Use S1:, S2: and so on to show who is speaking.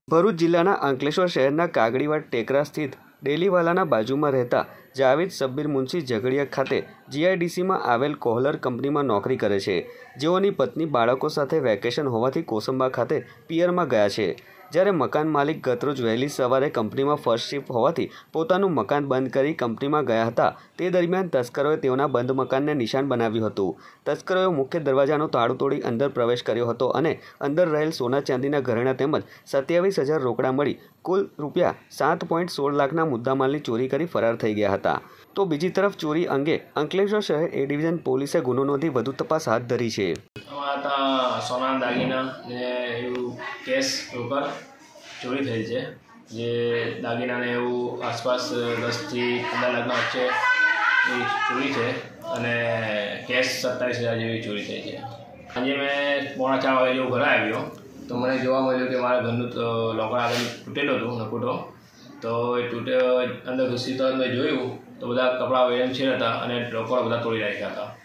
S1: ભરૂચ જિલ્લાના અંકલેશ્વર શહેરના કાગડીવાડ ટેકરા સ્થિત ડેલીવાલાના બાજુમાં રહેતા જાવેદ શબ્બીર મુનશી ઝઘડિયા ખાતે જીઆઈડીસીમાં આવેલ કોહલર કંપનીમાં નોકરી કરે છે, જેઓની પત્ની બાળકો સાથે વેકેશન હોવાથી કોસંબા ખાતે પિયરમાં ગયા છે। જ્યારે મકાન માલિક ગતરોજ વહેલી સવારે કંપનીમાં ફર્સ્ટ શિફ્ટ હોવાથી પોતાનું મકાન બંધ કરી કંપનીમાં ગયા હતા। તે દરમિયાન તસ્કરોએ તેઓના બંધ મકાનને નિશાન બનાવ્યું હતું। તસ્કરોએ મુખ્ય દરવાજાનું તાળું તોડી અંદર પ્રવેશ કર્યો હતો અને અંદર રહેલ સોના ચાંદીના ઘરેણાં તેમજ 27,000 રોકડા મળી કુલ ₹7.16 લાખના મુદ્દામાલની ચોરી કરી ફરાર થઈ ગયા હતા। તો બીજી તરફ ચોરી અંગે અંકલેશ્વર શહેર એ ડિવિઝન પોલીસે ગુનો નોંધી વધુ તપાસ હાથ ધરી છે।
S2: સોના દાગીના ને એવું કેશ રોકડ ચોરી થઈ છે, જે દાગીનાને એવું આસપાસ 10 થી 15 લાખના વચ્ચે એ ચોરી છે અને કેશ 27,000 જેવી ચોરી થઈ છે। આજે મેં 3:45 વાગે જેવું ઘરે આવ્યો તો મને જોવા મળ્યું કે મારા ઘરનું લોકર આગળ તૂટેલું હતું નકુટો, તો એ અંદર ઘૂસી તો મેં જોયું તો બધા કપડાં એમ છે હતા અને લોકર બધા તોડી રાખ્યા હતા।